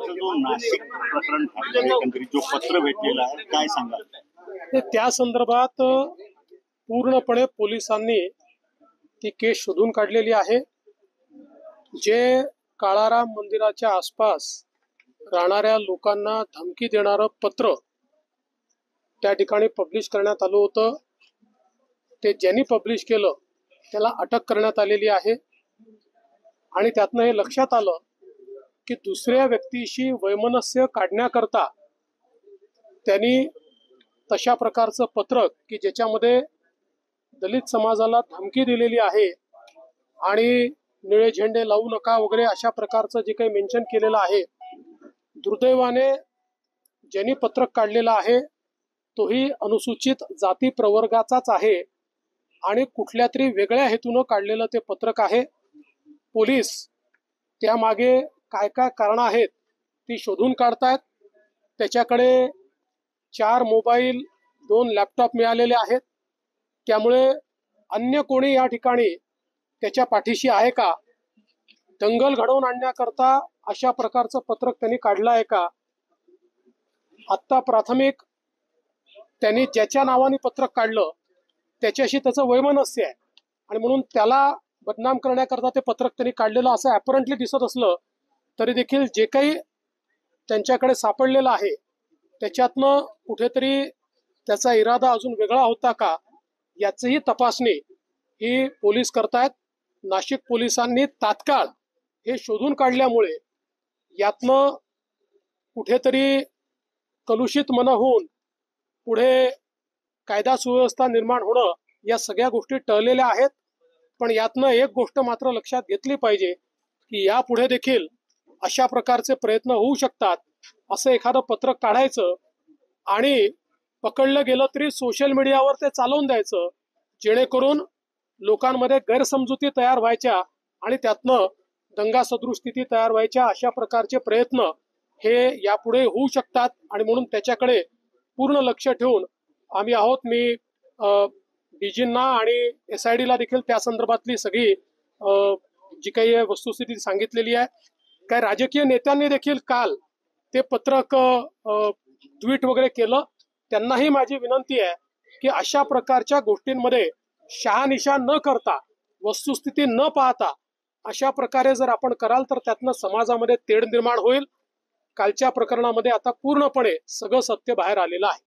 आजचा जो नाशिक प्रकरण घडलं एकंदरीत जो पत्र भेटलेला आहे काय सांगाल? त्या संदर्भात पूर्णपणे पोलिसांनी ती केस शोधून काढलेली आहे। जे काळाराम मंदिराच्या आसपास राहणाऱ्या लोकांना धमकी देणारं पत्र त्या ठिकाणी पब्लिश करण्यात आलं होतं, ते ज्यांनी पब्लिश केलं त्याला अटक करण्यात आलेली आहे। आणि त्यातनं हे लक्षात आलं की दुसऱ्या व्यक्तीशी वैमनस्य काढण्याकरता त्यांनी तशा प्रकारचं पत्रक की ज्याच्यामध्ये दलित समाजाला धमकी दिलेली आहे आणि निळे झेंडे लावू नका वगैरे अशा प्रकारचं जे काही मेन्शन केलेलं आहे, दुर्दैवाने ज्यांनी पत्रक काढलेला आहे तोही अनुसूचित जाती प्रवर्गाचाच आहे आणि कुठल्या तरी वेगळ्या हेतूनं काढलेलं ते पत्रक आहे। पोलीस त्यामागे काय काय कारणं आहेत ती शोधून काढतायत। त्याच्याकडे 4 मोबाईल 2 लॅपटॉप मिळालेले आहेत। त्यामुळे अन्य कोणी या ठिकाणी त्याच्या पाठीशी आहे का, दंगल घडवून आणण्याकरता अशा प्रकारचं पत्रक त्यांनी काढलं आहे का, आत्ता प्राथमिक त्यांनी ज्याच्या नावाने पत्रक काढलं त्याच्याशी त्याचं वैमनस्य आहे आणि म्हणून त्याला बदनाम करण्याकरता ते पत्रक त्यांनी काढलेलं असं ॲपरंटली दिसत असलं तरी देखील जे काही त्यांच्याकडे सापडलेलं आहे त्याच्यातनं कुठेतरी त्याचा इरादा अजून वेगळा होता का याचीही तपासणी ही पोलीस करतायत। नाशिक पोलिसांनी तात्काळ हे शोधून काढल्यामुळे यातनं कुठेतरी कलुषित मन होऊन पुढे कायदा सुव्यवस्था निर्माण होणं या सगळ्या गोष्टी टळलेल्या आहेत। पण यातनं एक गोष्ट मात्र लक्षात घेतली पाहिजे की यापुढे देखील अशा प्रकारचे प्रयत्न होऊ शकतात। असं एखादं पत्रक काढायचं आणि पकडलं गेलं तरी सोशल मीडियावर ते चालवून द्यायचं, जेणेकरून लोकांमध्ये गैरसमजुती तयार व्हायच्या आणि त्यातनं दंगासदृश स्थिती तयार व्हायच्या अशा प्रकारचे प्रयत्न हे यापुढे होऊ शकतात। आणि म्हणून त्याच्याकडे पूर्ण लक्ष ठेवून आम्ही आहोत। मी डीजींना आणि SIDला देखील त्या संदर्भातली सगळी जी काही वस्तुस्थिती सांगितलेली आहे। काही राजकीय नेत्यांनी देखील काल ते पत्रक ट्विट वगैरे केलं। त्यांनाही माझी विनंती आहे की अशा प्रकारच्या गोष्टींमध्ये शहानिशा न करता, वस्तुस्थिती न पाहता अशा प्रकारे जर आपण कराल तर त्यातनं समाजामध्ये तेढ निर्माण होईल। कालच्या प्रकरणामध्ये आता पूर्णपणे सगळं सत्य बाहेर आलेलं आहे।